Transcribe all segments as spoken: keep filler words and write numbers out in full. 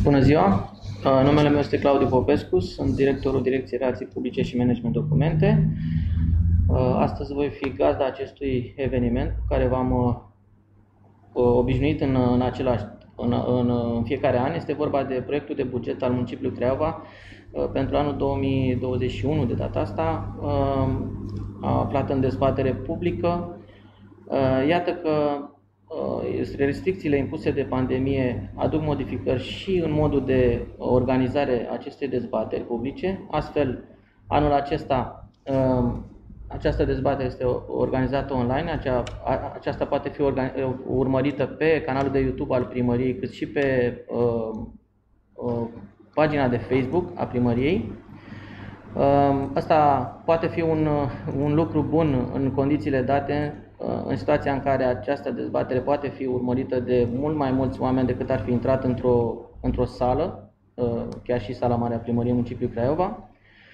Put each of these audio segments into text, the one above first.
Bună ziua! Uh, Numele meu este Claudiu Popescu, sunt directorul Direcției Relații Publice și Management Documente. Uh, Astăzi voi fi gazda acestui eveniment cu care v-am uh, obișnuit în, în, același, în, în, în fiecare an. Este vorba de proiectul de buget al municipiului Craiova uh, pentru anul două mii douăzeci și unu, de data asta, uh, aflat în dezbatere publică. Uh, Iată că uh, restricțiile impuse de pandemie aduc modificări și în modul de organizare a acestei dezbateri publice. Astfel, anul acesta, uh, această dezbatere este organizată online. Acea, aceasta poate fi urmărită pe canalul de YouTube al primăriei, cât și pe uh, uh, pagina de Facebook a primăriei. Asta poate fi un, un lucru bun în condițiile date, în situația în care această dezbatere poate fi urmărită de mult mai mulți oameni decât ar fi intrat într-o într-o sală, chiar și sala mare a primăriei municipiului Craiova.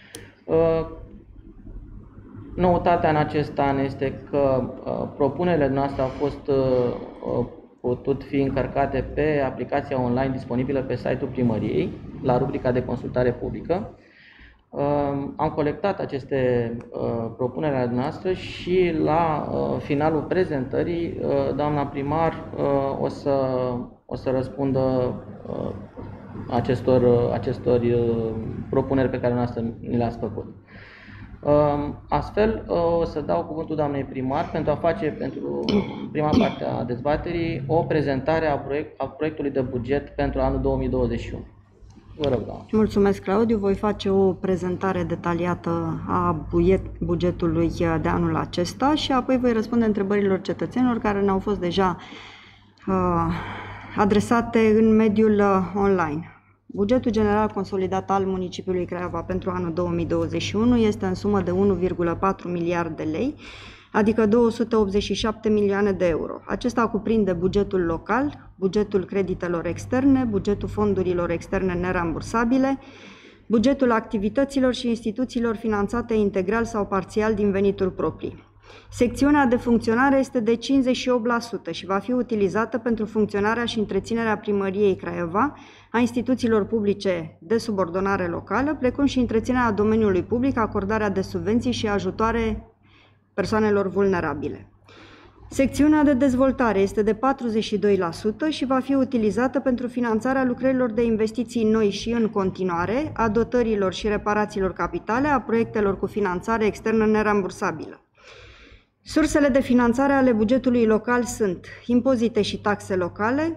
Noutatea în acest an este că propunerile noastre au fost putut fi încărcate pe aplicația online disponibilă pe site-ul primăriei, la rubrica de consultare publică. Am colectat aceste propuneri ale noastre și la finalul prezentării, doamna primar o să, o să răspundă acestor, acestor propuneri pe care noastră ni le-ați făcut. Astfel, o să dau cuvântul doamnei primar pentru a face, pentru prima parte a dezbaterii, o prezentare a, proiect, a proiectului de buget pentru anul două mii douăzeci și unu. Vă rog, doamnă. Mulțumesc, Claudiu. Voi face o prezentare detaliată a bugetului de anul acesta și apoi voi răspunde întrebărilor cetățenilor care ne-au fost deja uh, adresate în mediul uh, online. Bugetul general consolidat al municipiului Craiova pentru anul două mii douăzeci și unu este în sumă de unu virgulă patru miliarde de lei, adică două sute optzeci și șapte milioane de euro. Acesta cuprinde bugetul local, bugetul creditelor externe, bugetul fondurilor externe nerambursabile, bugetul activităților și instituțiilor finanțate integral sau parțial din venituri proprii. Secțiunea de funcționare este de cincizeci și opt la sută și va fi utilizată pentru funcționarea și întreținerea primăriei Craiova, a instituțiilor publice de subordonare locală, precum și întreținerea domeniului public, acordarea de subvenții și ajutoare persoanelor vulnerabile. Secțiunea de dezvoltare este de patruzeci și doi la sută și va fi utilizată pentru finanțarea lucrărilor de investiții noi și în continuare, a dotărilor și reparațiilor capitale, a proiectelor cu finanțare externă nerambursabilă. Sursele de finanțare ale bugetului local sunt impozite și taxe locale,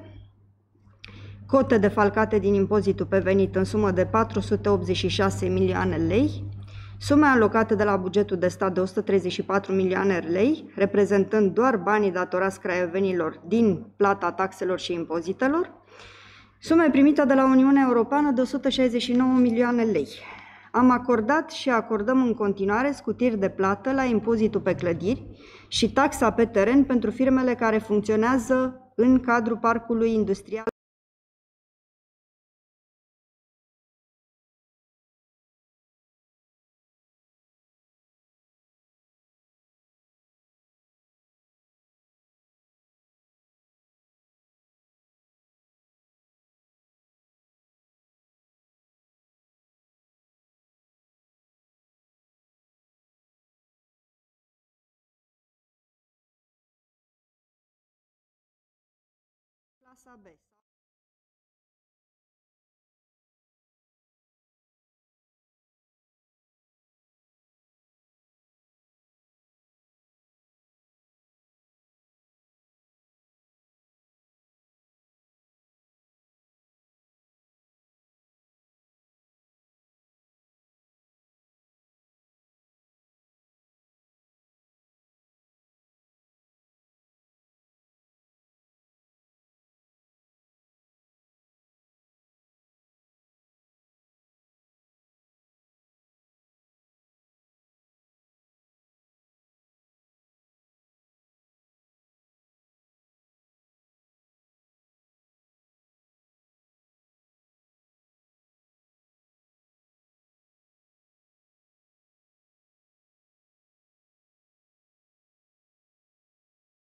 cote defalcate din impozitul pe venit în sumă de patru sute optzeci și șase milioane lei, sume alocate de la bugetul de stat de o sută treizeci și patru milioane lei, reprezentând doar banii datorați craiovenilor din plata taxelor și impozitelor, sume primite de la Uniunea Europeană de o sută șaizeci și nouă milioane lei. Am acordat și acordăm în continuare scutiri de plată la impozitul pe clădiri și taxa pe teren pentru firmele care funcționează în cadrul parcului industrial. Clasa B.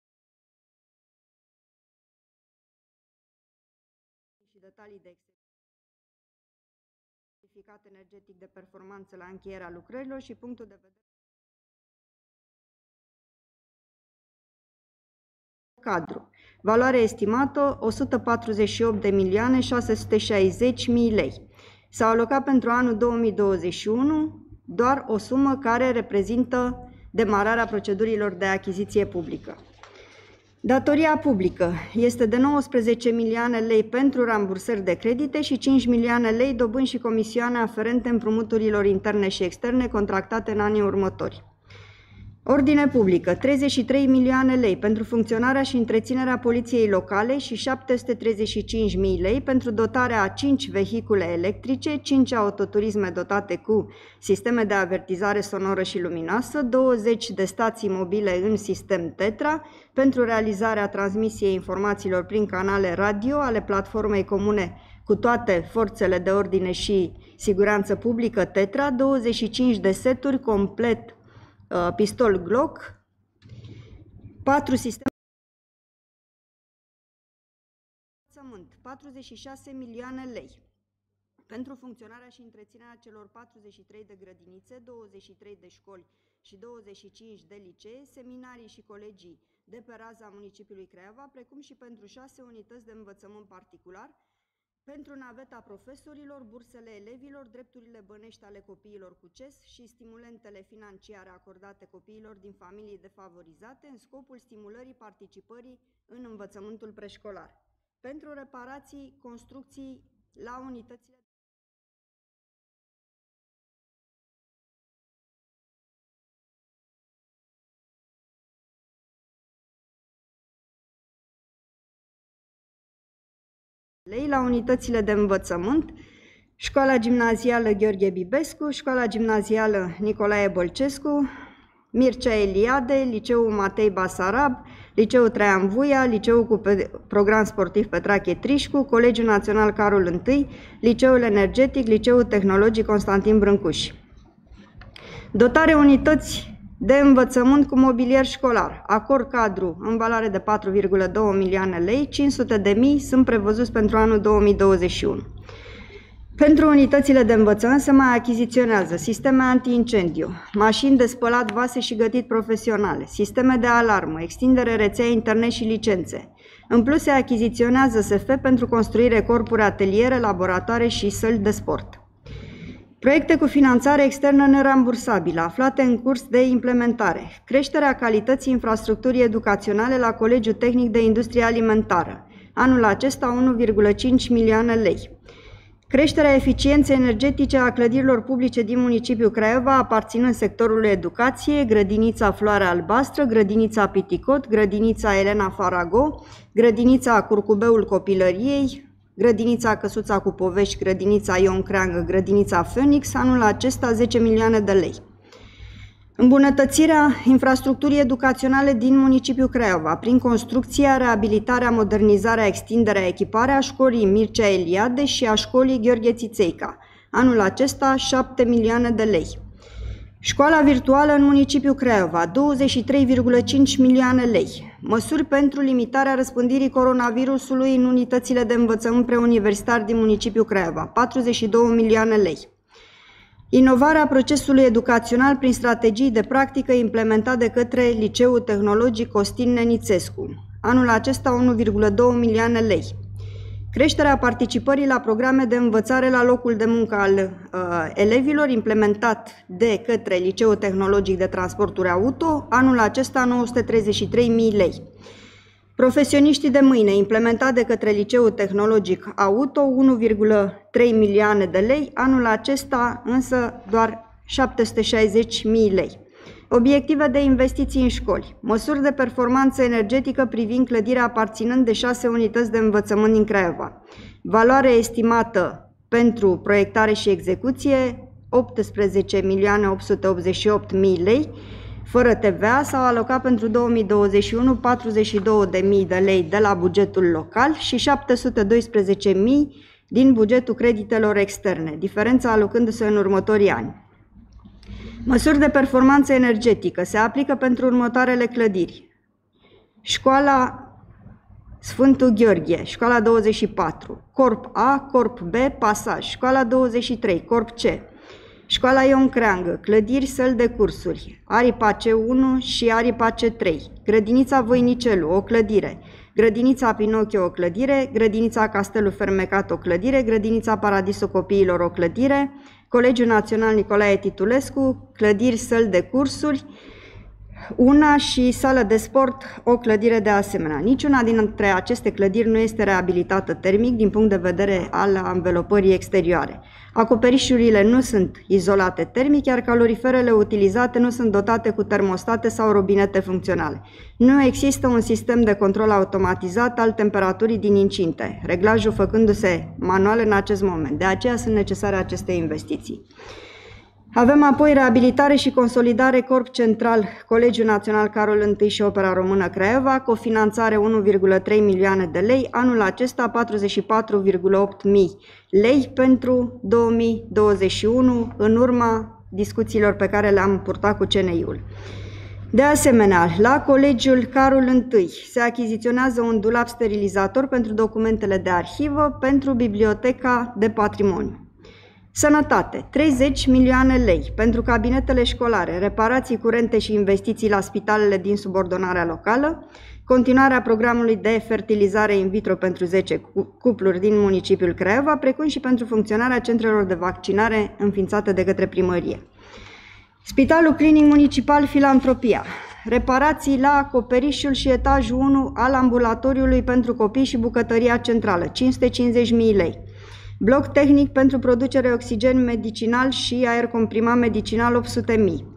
Și detalii de execuție. certificat energetic de performanță la încheierea lucrărilor și punctul de vedere cadru. Valoare estimată o sută patruzeci și opt de milioane șase sute șaizeci de mii lei. S-au alocat pentru anul două mii douăzeci și unu doar o sumă care reprezintă demararea procedurilor de achiziție publică. Datoria publică este de nouăsprezece milioane lei pentru rambursări de credite și cinci milioane lei dobânzi și comisioane aferente împrumuturilor interne și externe contractate în anii următori. Ordine publică, treizeci și trei milioane lei pentru funcționarea și întreținerea poliției locale și șapte sute treizeci și cinci de mii lei pentru dotarea a cinci vehicule electrice, cinci autoturisme dotate cu sisteme de avertizare sonoră și luminoasă, douăzeci de stații mobile în sistem Tetra pentru realizarea transmisiei informațiilor prin canale radio ale platformei comune cu toate forțele de ordine și siguranță publică Tetra, douăzeci și cinci de seturi complet pistol Glock, patru sisteme patruzeci și șase milioane lei pentru funcționarea și întreținerea celor patruzeci și trei de grădinițe, douăzeci și trei de școli și douăzeci și cinci de licee, seminarii și colegii de pe raza municipiului Craiova, precum și pentru șase unități de învățământ particular, pentru naveta profesorilor, bursele elevilor, drepturile bănești ale copiilor cu C E S și stimulentele financiare acordate copiilor din familii defavorizate în scopul stimulării participării în învățământul preșcolar. Pentru reparații, construcții la unitățile lei la unitățile de învățământ, Școala Gimnazială Gheorghe Bibescu, Școala Gimnazială Nicolae Bălcescu, Mircea Eliade, Liceul Matei Basarab, Liceul Traian Vuia, Liceul cu program sportiv Petrache Trișcu, Colegiul Național Carol I, Liceul Energetic, Liceul Tehnologic Constantin Brâncuș. Dotare unități de învățământ cu mobilier școlar, acord cadru în valoare de patru virgulă doi milioane lei, cinci sute de mii sunt prevăzuți pentru anul două mii douăzeci și unu. Pentru unitățile de învățământ se mai achiziționează sisteme anti-incendiu, mașini de spălat vase și gătit profesionale, sisteme de alarmă, extindere rețea internet și licențe. În plus se achiziționează S F pentru construire corpuri ateliere, laboratoare și săli de sport. Proiecte cu finanțare externă nerambursabilă, aflate în curs de implementare. Creșterea calității infrastructurii educaționale la Colegiul Tehnic de Industrie Alimentară. Anul acesta unu virgulă cinci milioane lei. Creșterea eficienței energetice a clădirilor publice din municipiul Craiova, aparținând sectorului educație, grădinița Floarea Albastră, grădinița Piticot, grădinița Elena Farago, grădinița Curcubeul Copilăriei, grădinița Căsuța cu Povești, grădinița Ion Creangă, grădinița Phoenix, anul acesta zece milioane de lei. Îmbunătățirea infrastructurii educaționale din municipiul Craiova, prin construcția, reabilitarea, modernizarea, extinderea, echiparea a școlii Mircea Eliade și a școlii Gheorghe Țițeica, anul acesta șapte milioane de lei. Școala virtuală în municipiul Craiova, douăzeci și trei virgulă cinci milioane lei. Măsuri pentru limitarea răspândirii coronavirusului în unitățile de învățământ preuniversitar din municipiul Craiova, patruzeci și două milioane lei. Inovarea procesului educațional prin strategii de practică implementat de către Liceul Tehnologic Costin Nenițescu, anul acesta unu virgulă doi milioane lei. Creșterea participării la programe de învățare la locul de muncă al uh, elevilor implementat de către Liceul Tehnologic de Transporturi Auto, anul acesta nouă sute treizeci și trei de mii lei. Profesioniștii de mâine, implementat de către Liceul Tehnologic Auto, unu virgulă trei milioane de lei, anul acesta însă doar șapte sute șaizeci de mii lei. Obiective de investiții în școli, măsuri de performanță energetică privind clădirea aparținând de șase unități de învățământ din Craiova. Valoare estimată pentru proiectare și execuție optsprezece milioane opt sute optzeci și opt de mii lei. Fără T V A s-au alocat pentru două mii douăzeci și unu patruzeci și două de mii de lei de la bugetul local și șapte sute doisprezece mii din bugetul creditelor externe, diferența alocându-se în următorii ani. Măsuri de performanță energetică se aplică pentru următoarele clădiri. Școala Sfântul Gheorghe, școala douăzeci și patru, Corp A, Corp B, Pasaj, școala douăzeci și trei, Corp C, școala Ion Creangă, clădiri, săli de cursuri, Aripa C unu și Aripa C trei, grădinița Voinicelu, o clădire, grădinița Pinocchio, o clădire, grădinița Castelul Fermecat, o clădire, grădinița Paradisul Copiilor, o clădire, Colegiul Național Nicolae Titulescu, clădiri, săli de cursuri, una și sală de sport, o clădire de asemenea. Niciuna dintre aceste clădiri nu este reabilitată termic din punct de vedere al anvelopării exterioare. Acoperișurile nu sunt izolate termic, iar caloriferele utilizate nu sunt dotate cu termostate sau robinete funcționale. Nu există un sistem de control automatizat al temperaturii din incinte, reglajul făcându-se manual în acest moment. De aceea sunt necesare aceste investiții. Avem apoi reabilitare și consolidare Corp Central, Colegiul Național Carol I și Opera Română Craiova, cofinanțare unu virgulă trei milioane de lei, anul acesta patruzeci și patru virgulă opt mii lei pentru două mii douăzeci și unu, în urma discuțiilor pe care le-am purtat cu C N I-ul. De asemenea, la Colegiul Carol I se achiziționează un dulap sterilizator pentru documentele de arhivă pentru Biblioteca de Patrimoniu. Sănătate, treizeci milioane lei pentru cabinetele școlare, reparații curente și investiții la spitalele din subordonarea locală, continuarea programului de fertilizare in vitro pentru zece cupluri din municipiul Craiova, precum și pentru funcționarea centrelor de vaccinare înființate de către primărie. Spitalul Clinic Municipal Filantropia, reparații la acoperișul și etajul unu al ambulatoriului pentru copii și bucătăria centrală, cinci sute cincizeci de mii lei. Bloc tehnic pentru producere oxigen medicinal și aer comprimat medicinal opt sute de mii.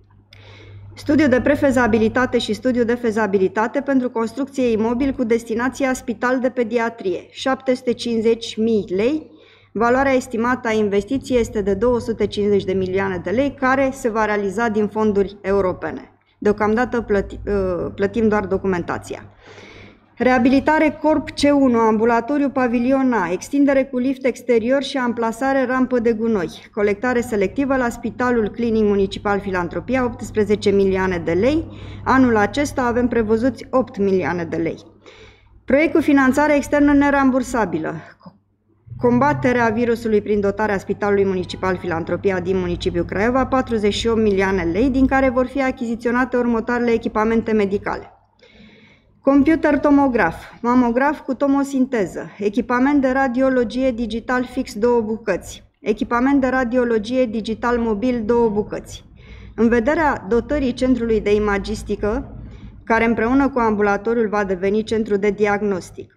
Studiu de prefezabilitate și studiu de fezabilitate pentru construcție imobil cu destinația Spital de Pediatrie, șapte sute cincizeci de mii lei. Valoarea estimată a investiției este de două sute cincizeci de milioane de lei, care se va realiza din fonduri europene. Deocamdată plăti, plătim doar documentația. Reabilitare Corp C unu, ambulatoriu Pavilion A, extindere cu lift exterior și amplasare rampă de gunoi, colectare selectivă la Spitalul Clinic Municipal Filantropia, optsprezece milioane de lei, anul acesta avem prevăzuți opt milioane de lei. Proiect cu finanțare externă nerambursabilă, combaterea virusului prin dotarea Spitalului Municipal Filantropia din municipiul Craiova, patruzeci și opt milioane lei, din care vor fi achiziționate următoarele echipamente medicale. Computer tomograf, mamograf cu tomosinteză, echipament de radiologie digital fix două bucăți, echipament de radiologie digital mobil două bucăți. În vederea dotării Centrului de Imagistică, care împreună cu ambulatoriul va deveni centru de diagnostic,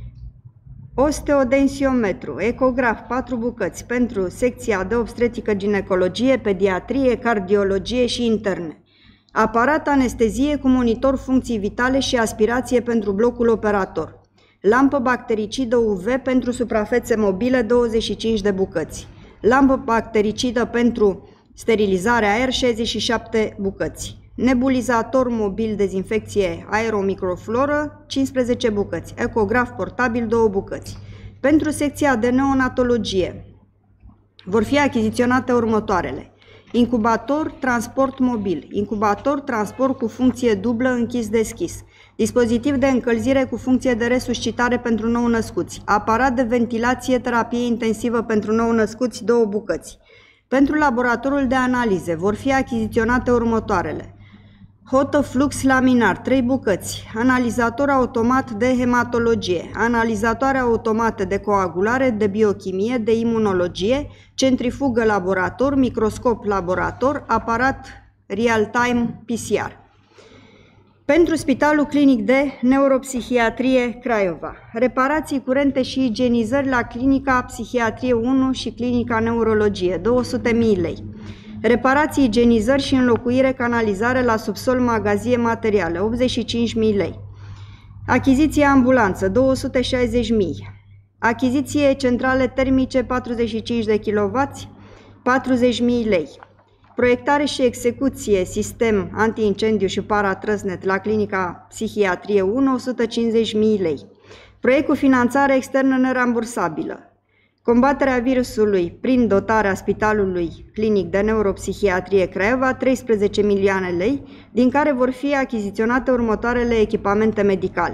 osteodensiometru, ecograf patru bucăți pentru secția de obstetrică, ginecologie, pediatrie, cardiologie și interne. Aparat anestezie cu monitor funcții vitale și aspirație pentru blocul operator. Lampă bactericidă U V pentru suprafețe mobile douăzeci și cinci de bucăți. Lampă bactericidă pentru sterilizare aer șaizeci și șapte bucăți. Nebulizator mobil dezinfecție aeromicrofloră cincisprezece bucăți. Ecograf portabil două bucăți. Pentru secția de neonatologie vor fi achiziționate următoarele: incubator transport mobil, incubator transport cu funcție dublă închis-deschis, dispozitiv de încălzire cu funcție de resuscitare pentru nou-născuți, aparat de ventilație terapie intensivă pentru nou-născuți două bucăți. Pentru laboratorul de analize vor fi achiziționate următoarele: hotoflux laminar trei bucăți, analizator automat de hematologie, analizatoare automate de coagulare, de biochimie, de imunologie, centrifugă laborator, microscop laborator, aparat real-time P C R. Pentru Spitalul Clinic de Neuropsihiatrie Craiova, reparații curente și igienizări la Clinica Psihiatrie unu și Clinica Neurologie, două sute de mii lei. Reparații, igienizări și înlocuire, canalizare la subsol, magazie, materiale, optzeci și cinci de mii lei. Achiziție ambulanță, două sute șaizeci de mii. Achiziție centrale termice, patruzeci și cinci de kilowați, patruzeci de mii lei. Proiectare și execuție, sistem anti-incendiu și paratrăsnet la Clinica Psihiatrie unu, o sută cincizeci de mii lei. Proiect cu finanțare externă nerambursabilă. Combaterea virusului prin dotarea Spitalului Clinic de Neuropsihiatrie Craiova, treisprezece milioane lei, din care vor fi achiziționate următoarele echipamente medicale: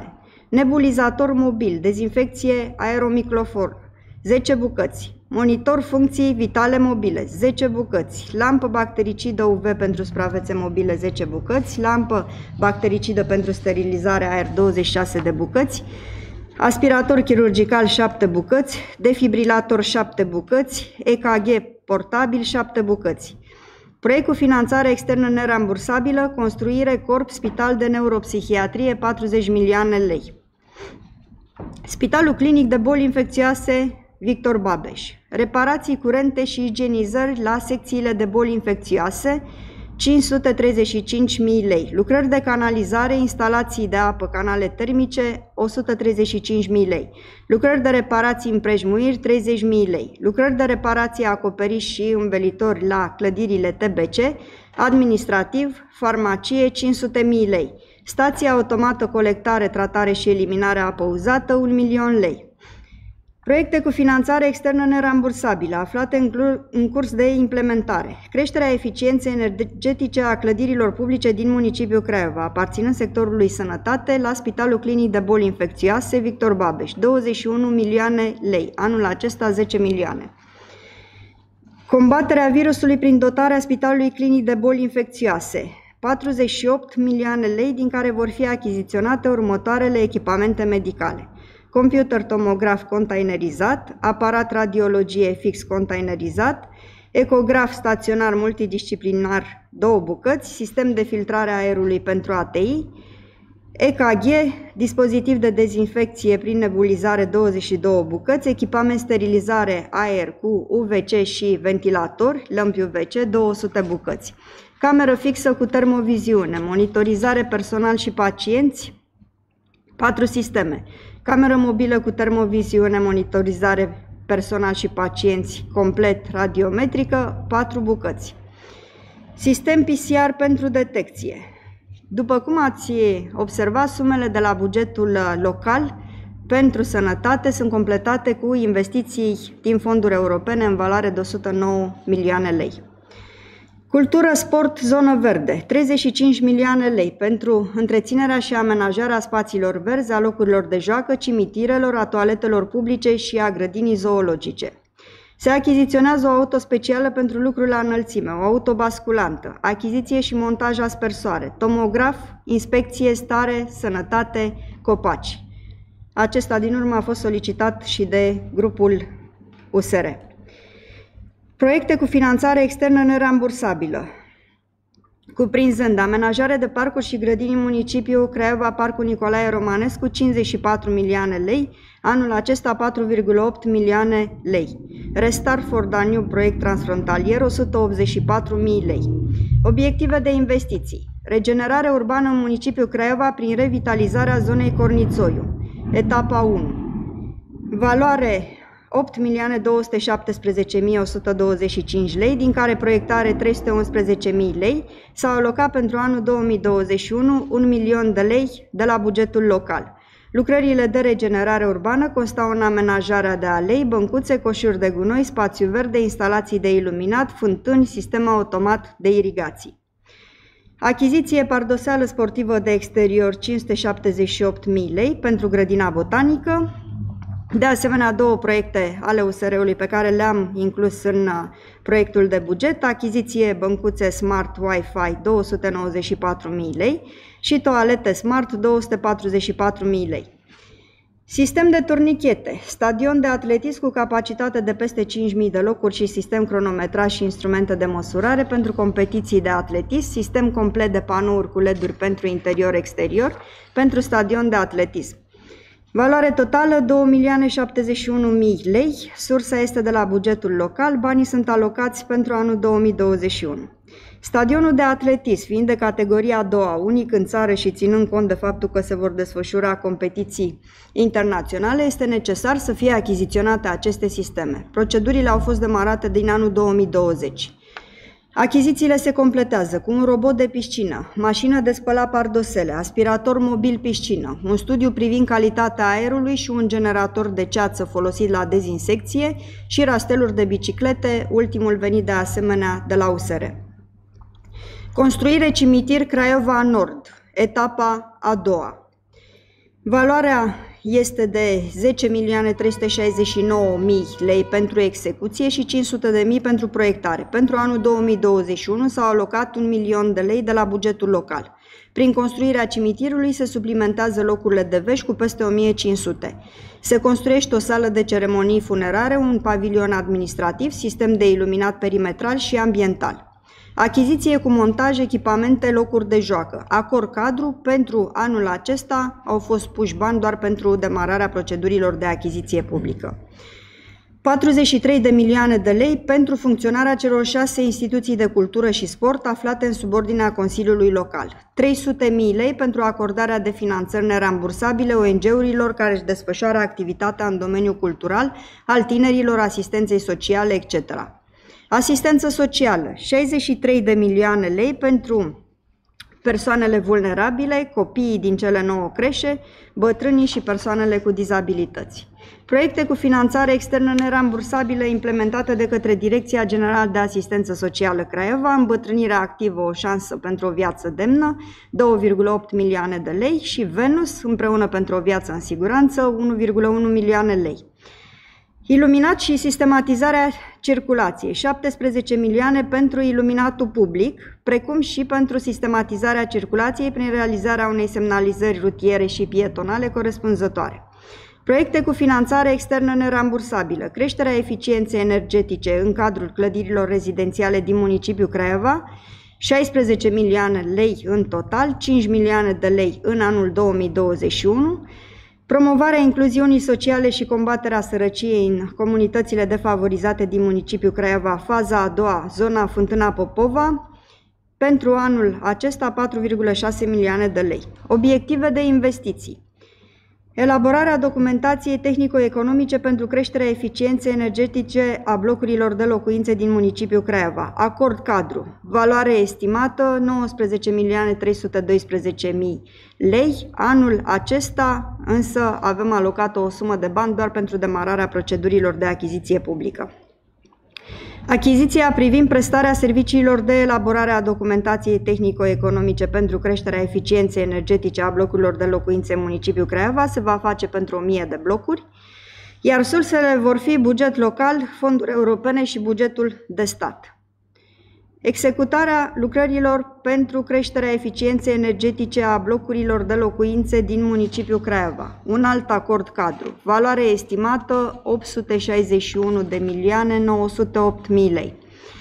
nebulizator mobil, dezinfecție aeromicrofor, zece bucăți, monitor funcții vitale mobile, zece bucăți, lampă bactericidă U V pentru suprafețe mobile, zece bucăți, lampă bactericidă pentru sterilizare aer, douăzeci și șase de bucăți, aspirator chirurgical, șapte bucăți, defibrilator, șapte bucăți, E K G portabil, șapte bucăți. Proiect cu finanțare externă nerambursabilă, construire corp, spital de neuropsihiatrie, patruzeci milioane lei. Spitalul clinic de boli infecțioase Victor Babeș. Reparații curente și igienizări la secțiile de boli infecțioase, cinci sute treizeci și cinci mii lei. Lucrări de canalizare, instalații de apă, canale termice, o sută treizeci și cinci mii lei. Lucrări de reparații împrejmuiri, treizeci mii lei. Lucrări de reparație acoperiș și învelitori la clădirile T B C, administrativ, farmacie, cinci sute mii lei. Stație automată colectare, tratare și eliminare a apă uzată, un milion lei. Proiecte cu finanțare externă nerambursabilă, aflate în, în curs de implementare. Creșterea eficienței energetice a clădirilor publice din municipiul Craiova, aparținând sectorului sănătate, la Spitalul Clinic de Boli Infecțioase Victor Babeș, douăzeci și unu milioane lei, anul acesta zece milioane. Combaterea virusului prin dotarea Spitalului Clinic de Boli Infecțioase, patruzeci și opt milioane lei, din care vor fi achiziționate următoarele echipamente medicale. Computer tomograf containerizat, aparat radiologie fix containerizat, ecograf staționar multidisciplinar două bucăți, sistem de filtrare a aerului pentru A T I, E K G, dispozitiv de dezinfecție prin nebulizare douăzeci și două bucăți, echipament sterilizare aer cu U V C și ventilator, lămpi U V C, două sute bucăți. Cameră fixă cu termoviziune, monitorizare personal și pacienți, patru sisteme. Cameră mobilă cu termoviziune, monitorizare personal și pacienți complet radiometrică, patru bucăți. Sistem P C R pentru detecție. După cum ați observat, sumele de la bugetul local pentru sănătate sunt completate cu investiții din fonduri europene în valoare de o sută nouă milioane lei. Cultură, sport, zonă verde, treizeci și cinci milioane lei pentru întreținerea și amenajarea spațiilor verzi, a locurilor de joacă, cimitirelor, a toaletelor publice și a grădinii zoologice. Se achiziționează o auto specială pentru lucruri la înălțime, o auto basculantă, achiziție și montaj aspersoare, tomograf, inspecție, stare, sănătate, copaci. Acesta din urmă a fost solicitat și de grupul U S R. Proiecte cu finanțare externă nerambursabilă, cuprinzând amenajare de parcuri și grădini în municipiul Craiova, Parcul Nicolae Romanescu, cincizeci și patru milioane lei, anul acesta patru virgulă opt milioane lei. Restart for Danube, proiect transfrontalier, o sută optzeci și patru mii lei. Obiective de investiții. Regenerare urbană în municipiul Craiova prin revitalizarea zonei Cornițoiu, etapa unu. Valoare opt milioane două sute șaptesprezece mii o sută douăzeci și cinci lei, din care proiectare trei sute unsprezece mii lei, s-au alocat pentru anul două mii douăzeci și unu un milion de lei de la bugetul local. Lucrările de regenerare urbană constau în amenajarea de alei, băncuțe, coșuri de gunoi, spațiu verde, instalații de iluminat, fântâni, sistem automat de irigații. Achiziție pardoseală sportivă de exterior cinci sute șaptezeci și opt mii lei pentru grădina botanică. De asemenea, două proiecte ale U S R-ului pe care le-am inclus în proiectul de buget, achiziție băncuțe Smart Wi-Fi două sute nouăzeci și patru mii lei și toalete Smart două sute patruzeci și patru mii lei. Sistem de turnichete, stadion de atletism cu capacitate de peste cinci mii de locuri și sistem cronometrat și instrumente de măsurare pentru competiții de atletism, sistem complet de panouri cu L E D-uri pentru interior-exterior, pentru stadion de atletism. Valoare totală două milioane șaptezeci și unu mii lei, sursa este de la bugetul local, banii sunt alocați pentru anul două mii douăzeci și unu. Stadionul de atletism, fiind de categoria a doua, unic în țară și ținând cont de faptul că se vor desfășura competiții internaționale, este necesar să fie achiziționate aceste sisteme. Procedurile au fost demarate din anul două mii douăzeci. Achizițiile se completează cu un robot de piscină, mașină de spălat pardosele, aspirator mobil piscină, un studiu privind calitatea aerului și un generator de ceață folosit la dezinsecție și rasteluri de biciclete, ultimul venit de asemenea de la U S R. Construire cimitir Craiova Nord, etapa a doua. Valoarea este de zece milioane trei sute șaizeci și nouă de mii lei pentru execuție și cinci sute de mii pentru proiectare. Pentru anul două mii douăzeci și unu s-au alocat un milion de lei de la bugetul local. Prin construirea cimitirului se suplimentează locurile de vești cu peste o mie cinci sute. Se construiește o sală de ceremonii funerare, un pavilion administrativ, sistem de iluminat perimetral și ambiental. Achiziție cu montaj, echipamente, locuri de joacă. Acord cadru, pentru anul acesta au fost puși bani doar pentru demararea procedurilor de achiziție publică. patruzeci și trei de milioane de lei pentru funcționarea celor șase instituții de cultură și sport aflate în subordinea Consiliului Local. trei sute de mii lei pentru acordarea de finanțări nerambursabile O N G-urilor care își desfășoară activitatea în domeniul cultural, al tinerilor, asistenței sociale, et cetera. Asistență socială, șaizeci și trei de milioane lei pentru persoanele vulnerabile, copiii din cele nouă creșe, bătrânii și persoanele cu dizabilități. Proiecte cu finanțare externă nerambursabilă implementate de către Direcția Generală de Asistență Socială Craiova, îmbătrânirea activă, o șansă pentru o viață demnă, două virgulă opt milioane de lei și Venus, împreună pentru o viață în siguranță, unu virgulă unu milioane lei. Iluminat și sistematizarea circulației, șaptesprezece milioane pentru iluminatul public, precum și pentru sistematizarea circulației prin realizarea unei semnalizări rutiere și pietonale corespunzătoare. Proiecte cu finanțare externă nerambursabilă, creșterea eficienței energetice în cadrul clădirilor rezidențiale din municipiul Craiova, șaisprezece milioane lei în total, cinci milioane de lei în anul două mii douăzeci și unu, promovarea incluziunii sociale și combaterea sărăciei în comunitățile defavorizate din municipiul Craiova, faza a doua, zona Fântâna Popova, pentru anul acesta patru virgulă șase milioane de lei. Obiective de investiții. Elaborarea documentației tehnico-economice pentru creșterea eficienței energetice a blocurilor de locuințe din municipiul Craiova. Acord cadru. Valoare estimată nouăsprezece milioane trei sute doisprezece mii lei. Anul acesta însă avem alocată o sumă de bani doar pentru demararea procedurilor de achiziție publică. Achiziția privind prestarea serviciilor de elaborare a documentației tehnico-economice pentru creșterea eficienței energetice a blocurilor de locuințe în municipiul Craiova se va face pentru o mie de blocuri, iar sursele vor fi buget local, fonduri europene și bugetul de stat. Executarea lucrărilor pentru creșterea eficienței energetice a blocurilor de locuințe din municipiul Craiova. Un alt acord cadru. Valoare estimată opt sute șaizeci și unu de milioane nouă sute opt mii lei.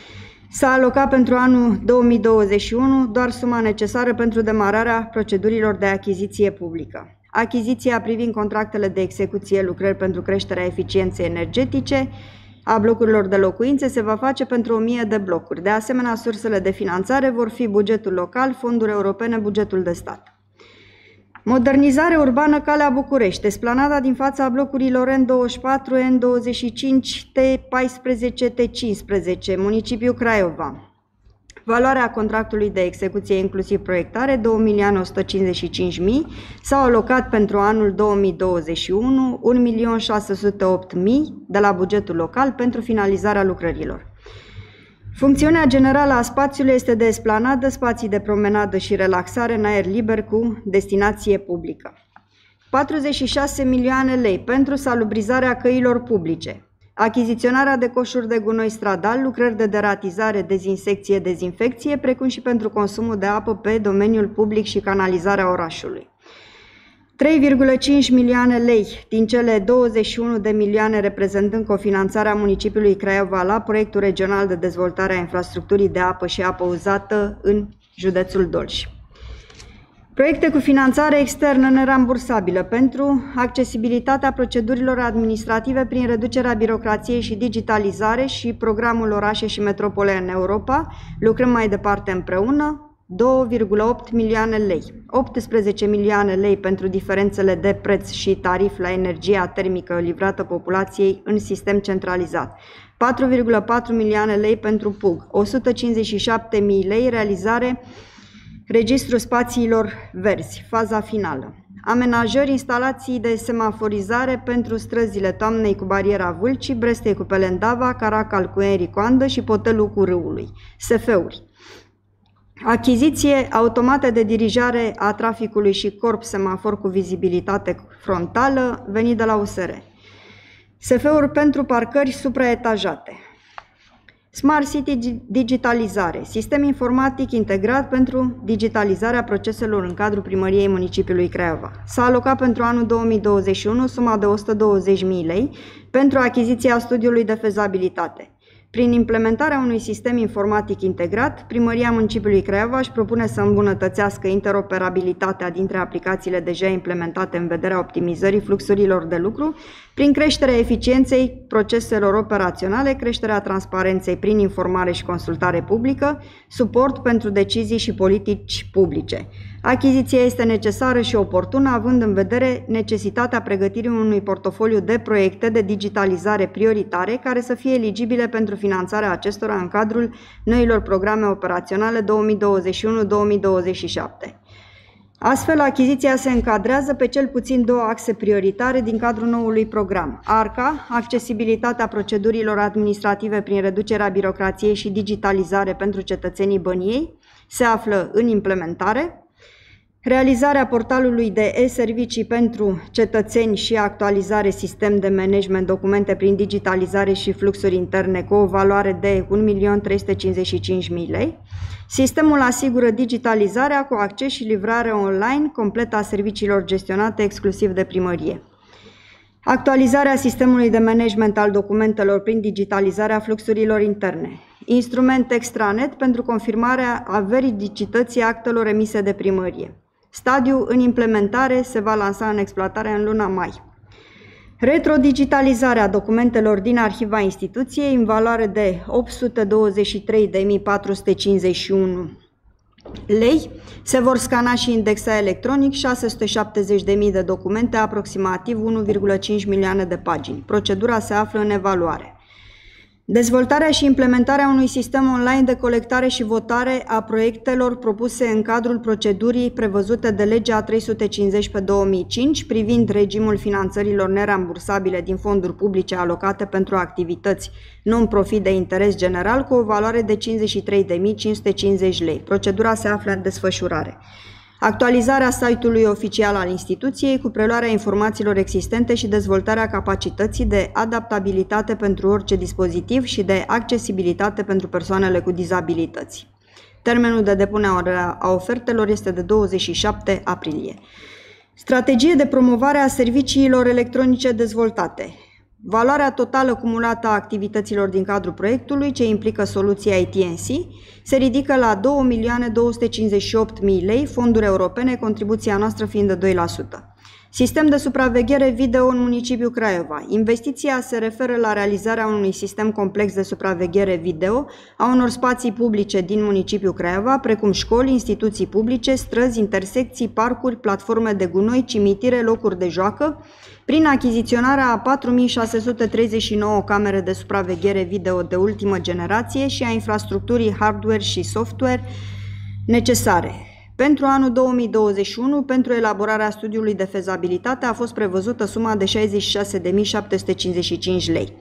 S-a alocat pentru anul două mii douăzeci și unu doar suma necesară pentru demararea procedurilor de achiziție publică. Achiziția privind contractele de execuție lucrări pentru creșterea eficienței energetice a blocurilor de locuințe se va face pentru o mie de blocuri. De asemenea, sursele de finanțare vor fi bugetul local, fonduri europene, bugetul de stat. Modernizare urbană Calea București, esplanada din fața blocurilor N douăzeci și patru, N douăzeci și cinci, T paisprezece, T cincisprezece, municipiul Craiova. Valoarea contractului de execuție inclusiv proiectare, două milioane o sută cincizeci și cinci mii, s-au alocat pentru anul două mii douăzeci și unu un milion șase sute opt mii de la bugetul local pentru finalizarea lucrărilor. Funcțiunea generală a spațiului este de esplanadă, spații de promenadă și relaxare în aer liber cu destinație publică. patruzeci și șase milioane lei pentru salubrizarea căilor publice. Achiziționarea de coșuri de gunoi stradal, lucrări de deratizare, dezinsecție, dezinfecție, precum și pentru consumul de apă pe domeniul public și canalizarea orașului. trei virgulă cinci milioane lei din cele douăzeci și unu de milioane reprezentând cofinanțarea municipiului Craiova la proiectul regional de dezvoltare a infrastructurii de apă și apă uzată în județul Dolj. Proiecte cu finanțare externă nerambursabilă pentru accesibilitatea procedurilor administrative prin reducerea birocrației și digitalizare și programul Orașe și Metropole în Europa, lucrăm mai departe împreună, două virgulă opt milioane lei, optsprezece milioane lei pentru diferențele de preț și tarif la energia termică livrată populației în sistem centralizat, patru virgulă patru milioane lei pentru P U G, o sută cincizeci și șapte mii lei realizare Registrul spațiilor verzi, faza finală. Amenajări, instalații de semaforizare pentru străzile Toamnei cu bariera Vâlcii, Brestei cu Pelendava, Caracal cu Enricoandă și Potelul cu Râului. S F-uri. Achiziție automată de dirijare a traficului și corp semafor cu vizibilitate frontală, venit de la U S R. S F-uri pentru parcări supraetajate. Smart City digitalizare, sistem informatic integrat pentru digitalizarea proceselor în cadrul primăriei municipiului Craiova. S-a alocat pentru anul două mii douăzeci și unu suma de o sută douăzeci de mii lei pentru achiziția studiului de fezabilitate. Prin implementarea unui sistem informatic integrat, Primăria Municipiului Craiova își propune să îmbunătățească interoperabilitatea dintre aplicațiile deja implementate în vederea optimizării fluxurilor de lucru, prin creșterea eficienței proceselor operaționale, creșterea transparenței prin informare și consultare publică, suport pentru decizii și politici publice. Achiziția este necesară și oportună, având în vedere necesitatea pregătirii unui portofoliu de proiecte de digitalizare prioritare, care să fie eligibile pentru finanțarea acestora în cadrul noilor programe operaționale două mii douăzeci și unu două mii douăzeci și șapte. Astfel, achiziția se încadrează pe cel puțin două axe prioritare din cadrul noului program. ARCA, accesibilitatea procedurilor administrative prin reducerea birocrației și digitalizare pentru cetățenii Băniei, se află în implementare. Realizarea portalului de e-servicii pentru cetățeni și actualizare sistem de management documente prin digitalizare și fluxuri interne cu o valoare de un milion trei sute cincizeci și cinci de mii lei. Sistemul asigură digitalizarea cu acces și livrare online completă a serviciilor gestionate exclusiv de primărie. Actualizarea sistemului de management al documentelor prin digitalizarea fluxurilor interne. Instrument extranet pentru confirmarea a veridicității actelor emise de primărie. Stadiul în implementare se va lansa în exploatare în luna mai. Retrodigitalizarea documentelor din arhiva instituției în valoare de opt sute douăzeci și trei de mii patru sute cincizeci și unu lei. Se vor scana și indexa electronic șase sute șaptezeci de mii de documente, aproximativ unu virgulă cinci milioane de pagini. Procedura se află în evaluare. Dezvoltarea și implementarea unui sistem online de colectare și votare a proiectelor propuse în cadrul procedurii prevăzute de legea trei sute cincizeci pe două mii cinci privind regimul finanțărilor nerambursabile din fonduri publice alocate pentru activități non-profit de interes general cu o valoare de cincizeci și trei de mii cinci sute cincizeci lei. Procedura se află în desfășurare. Actualizarea site-ului oficial al instituției cu preluarea informațiilor existente și dezvoltarea capacității de adaptabilitate pentru orice dispozitiv și de accesibilitate pentru persoanele cu dizabilități. Termenul de depunere a ofertelor este de douăzeci și șapte aprilie. Strategie de promovare a serviciilor electronice dezvoltate. Valoarea totală cumulată a activităților din cadrul proiectului, ce implică soluția I T N C, se ridică la două milioane două sute cincizeci și opt de mii lei, fonduri europene, contribuția noastră fiind de doi la sută. Sistem de supraveghere video în municipiul Craiova. Investiția se referă la realizarea unui sistem complex de supraveghere video a unor spații publice din municipiul Craiova, precum școli, instituții publice, străzi, intersecții, parcuri, platforme de gunoi, cimitire, locuri de joacă, prin achiziționarea a patru mii șase sute treizeci și nouă camere de supraveghere video de ultimă generație și a infrastructurii hardware și software necesare. Pentru anul două mii douăzeci și unu, pentru elaborarea studiului de fezabilitate, a fost prevăzută suma de șaizeci și șase de mii șapte sute cincizeci și cinci lei.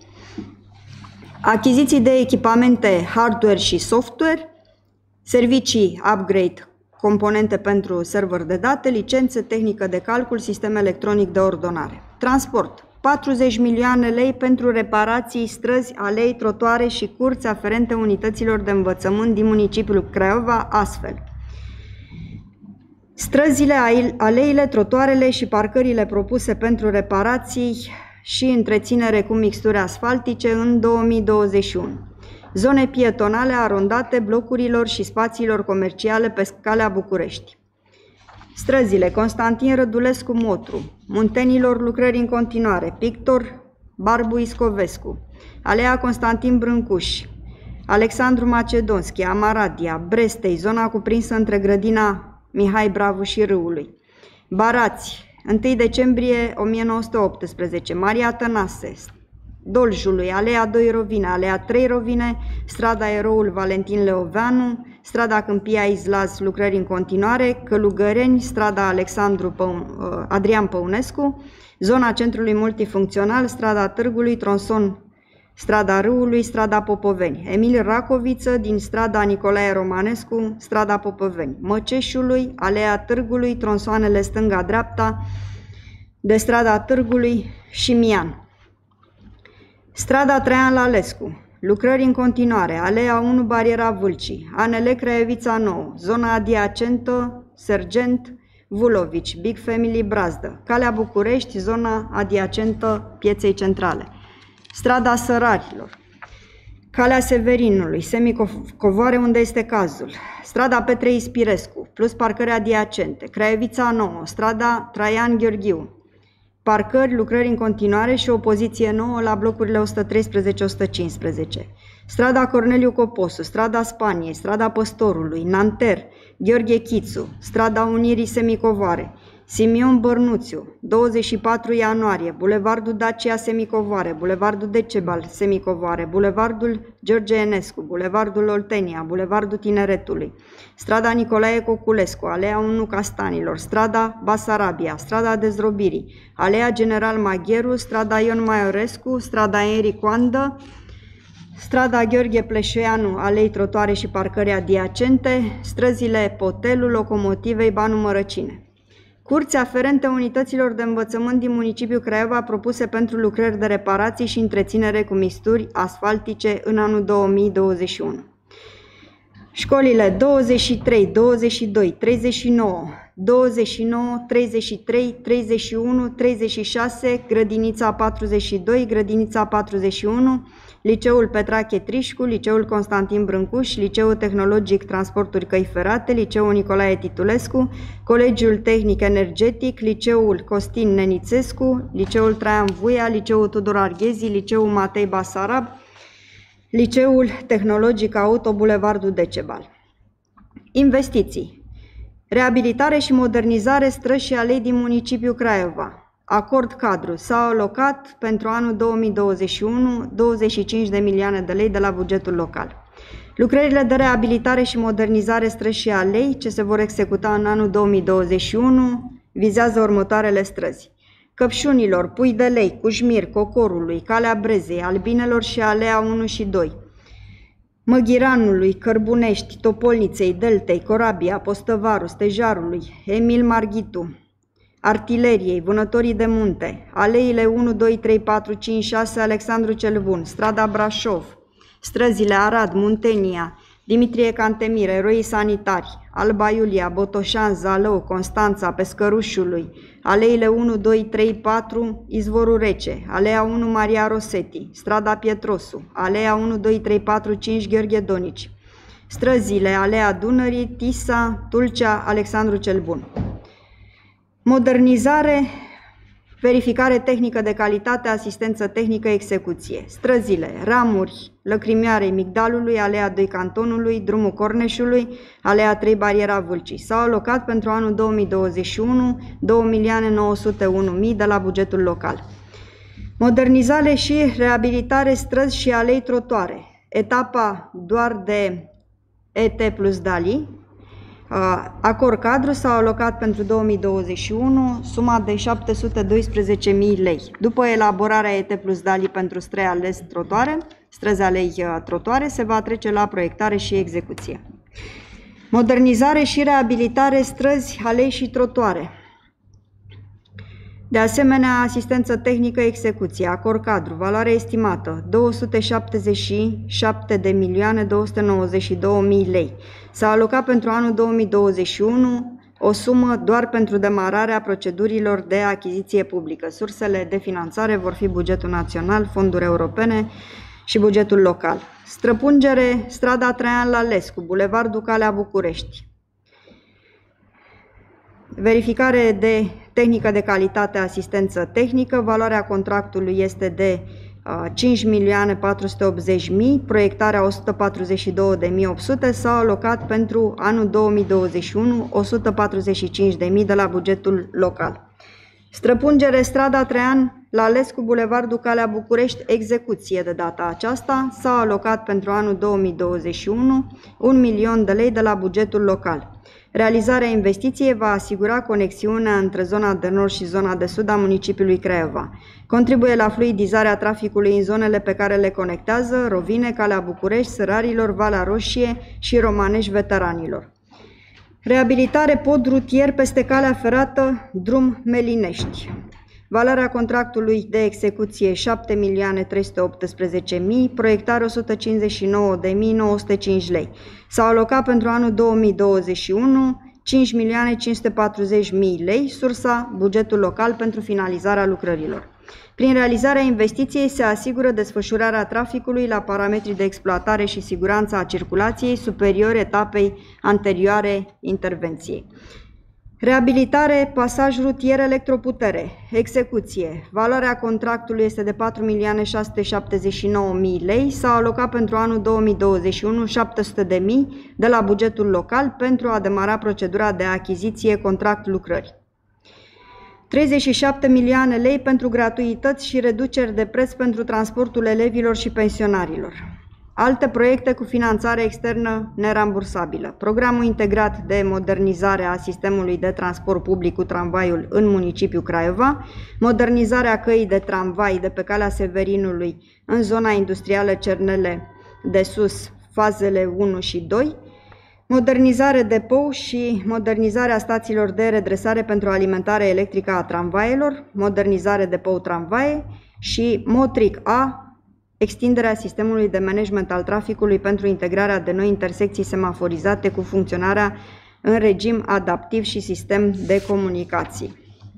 Achiziții de echipamente hardware și software, servicii upgrade, componente pentru server de date, licențe, tehnică de calcul, sistem electronic de ordonare. Transport. patruzeci milioane lei pentru reparații, străzi, alei, trotuare și curți aferente unităților de învățământ din municipiul Craiova, astfel. Străzile, aleile, trotuarele și parcările propuse pentru reparații și întreținere cu mixturi asfaltice în două mii douăzeci și unu. Zone pietonale arondate blocurilor și spațiilor comerciale pe calea București. Străzile Constantin Rădulescu Motru, Muntenilor lucrări în continuare, Pictor Barbu Iscovescu, Alea Constantin Brâncuș, Alexandru Macedonski, Amaradia, Brestei, zona cuprinsă între grădina Mihai Bravu și Râului. Barați, întâi decembrie o mie nouă sute optsprezece, Maria Tănase, Doljului, Alea doi Rovine, Alea trei Rovine, strada Eroul Valentin Leoveanu, strada Câmpia Izlaz, lucrări în continuare, Călugăreni, strada Alexandru Păun, Adrian Păunescu, zona centrului multifuncțional, strada Târgului, tronson strada Râului, strada Popoveni, Emil Racoviță din strada Nicolae Romanescu, strada Popoveni, Măceșului, alea Târgului, tronsoanele stânga-dreapta de strada Târgului și Mian. Strada Traian Lalescu, lucrări în continuare, alea unu, bariera Vâlcii, A N L Craiovța Nouă, zona adiacentă, Sergent Vulovici, Big Family Brazdă, Calea București, zona adiacentă pieței centrale, strada Sărarilor, Calea Severinului, semicovoare unde este cazul, strada Petre Ispirescu, plus parcări adiacente, Craiovța Nouă, strada Traian Gheorghiu, parcări, lucrări în continuare și o poziție nouă la blocurile o sută treisprezece - o sută cincisprezece. Strada Corneliu Coposu, strada Spaniei, strada Păstorului, Nanter, Gheorghe Chițu, strada Unirii Semicovoare, Simion Bărnuțiu, douăzeci și patru ianuarie, Bulevardul Dacia Semicovoare, Bulevardul Decebal Semicovoare, Bulevardul George Enescu, Bulevardul Oltenia, Bulevardul Tineretului, strada Nicolae Coculescu, alea unu Castanilor, strada Basarabia, strada Dezrobirii, alea General Magheru, strada Ion Maiorescu, strada Enri Coandă, strada Gheorghe Pleșoianu, alei trotuare și parcări adiacente, străzile Potelul, Locomotivei, Banu Mărăcine. Curți aferente unităților de învățământ din municipiul Craiova propuse pentru lucrări de reparații și întreținere cu mixturi asfaltice în anul două mii douăzeci și unu. Școlile douăzeci și trei, douăzeci și doi, treizeci și nouă, douăzeci și nouă, treizeci și trei, treizeci și unu, treizeci și șase, Grădinița patruzeci și doi, Grădinița patruzeci și unu, Liceul Petrache Trișcu, Liceul Constantin Brâncuș, Liceul Tehnologic Transporturi Căi Ferate, Liceul Nicolae Titulescu, Colegiul Tehnic Energetic, Liceul Costin Nenițescu, Liceul Traian Vuia, Liceul Tudor Arghezi, Liceul Matei Basarab, Liceul Tehnologic Auto, Bulevardul Decebal. Investiții. Reabilitare și modernizare străzi și alei din municipiul Craiova. Acord cadru. S-au alocat pentru anul două mii douăzeci și unu douăzeci și cinci de milioane de lei de la bugetul local. Lucrările de reabilitare și modernizare străzi și alei ce se vor executa în anul două mii douăzeci și unu vizează următoarele străzi: Căpșunilor, Pui de Lei, Cușmir, Cocorului, Calea Brezei, Albinelor și alea unu și doi, Măghiranului, Cărbunești, Topolniței, Deltei, Corabia, Postăvaru, Stejarului, Emil Marghitu, Artileriei, Vânătorii de Munte, aleile unu, doi, trei, patru, cinci, șase, Alexandru cel Bun, strada Brașov, străzile Arad, Muntenia, Dimitrie Cantemir, Eroii Sanitari, Alba Iulia, Botoșan, Zalău, Constanța, Pescărușului, aleile unu, doi, trei, patru, Izvorul Rece, alea unu, Maria Rosetti, strada Pietrosu, alea unu, doi, trei, patru, cinci, Gheorghe Donici, străzile alea Dunării, Tisa, Tulcea, Alexandru cel Bun. Modernizare, verificare tehnică de calitate, asistență tehnică, execuție. Străzile Ramuri, Lăcrimioarei Migdalului, alea doi Cantonului, Drumul Corneșului, alea trei Bariera Vâlcii. S-au alocat pentru anul două mii douăzeci și unu două milioane nouă sute unu mii de la bugetul local. Modernizare și reabilitare străzi și alei trotuare. Etapa doar de E T plus Dali. Acord cadru s-a alocat pentru două mii douăzeci și unu suma de șapte sute doisprezece mii lei. După elaborarea E T plus Dali pentru străzi ales trotuare, străzi alei trotuare, se va trece la proiectare și execuție. Modernizare și reabilitare străzi, alei și trotuare. De asemenea, asistență tehnică, execuție, acord cadru, valoare estimată două sute șaptezeci și șapte de milioane două sute nouăzeci și două mii lei. S-a alocat pentru anul două mii douăzeci și unu o sumă doar pentru demararea procedurilor de achiziție publică. Sursele de finanțare vor fi bugetul național, fonduri europene și bugetul local. Străpungere, strada Traian Lalescu, Bulevardul Calea București. Verificare de tehnică de calitate, asistență tehnică, valoarea contractului este de cinci milioane patru sute optzeci de mii, proiectarea o sută patruzeci și două de mii opt sute, s-au alocat pentru anul două mii douăzeci și unu o sută patruzeci și cinci de mii de la bugetul local. Străpungere, strada Traian Lalescu, Bulevardul Calea București, execuție de data aceasta, s-a alocat pentru anul două mii douăzeci și unu un milion de lei de la bugetul local. Realizarea investiției va asigura conexiunea între zona de nord și zona de sud a municipiului Craiova. Contribuie la fluidizarea traficului în zonele pe care le conectează Rovine, Calea București, Sărarilor, Valea Roșie și Romanești Veteranilor. Reabilitare pod rutier peste calea ferată Drum Melinești. Valoarea contractului de execuție șapte milioane trei sute optsprezece mii, proiectare o sută cincizeci și nouă de mii nouă sute cinci lei. S-au alocat pentru anul două mii douăzeci și unu cinci milioane cinci sute patruzeci de mii lei, sursa bugetul local pentru finalizarea lucrărilor. Prin realizarea investiției se asigură desfășurarea traficului la parametri de exploatare și siguranță a circulației superior etapei anterioare intervenției. Reabilitare, pasaj rutier electroputere, execuție. Valoarea contractului este de patru milioane șase sute șaptezeci și nouă de mii lei. S-a alocat pentru anul două mii douăzeci și unu șapte sute de mii de la bugetul local pentru a demara procedura de achiziție contract lucrări. treizeci și șapte milioane lei pentru gratuități și reduceri de preț pentru transportul elevilor și pensionarilor. Alte proiecte cu finanțare externă nerambursabilă. Programul integrat de modernizare a sistemului de transport public cu tramvaiul în municipiul Craiova, modernizarea căii de tramvai de pe calea Severinului în zona industrială Cernele de Sus, fazele unu și doi, modernizare depou și modernizarea stațiilor de redresare pentru alimentare electrică a tramvaielor, modernizare depou tramvaie și Motric A, extinderea sistemului de management al traficului pentru integrarea de noi intersecții semaforizate cu funcționarea în regim adaptiv și sistem de comunicații.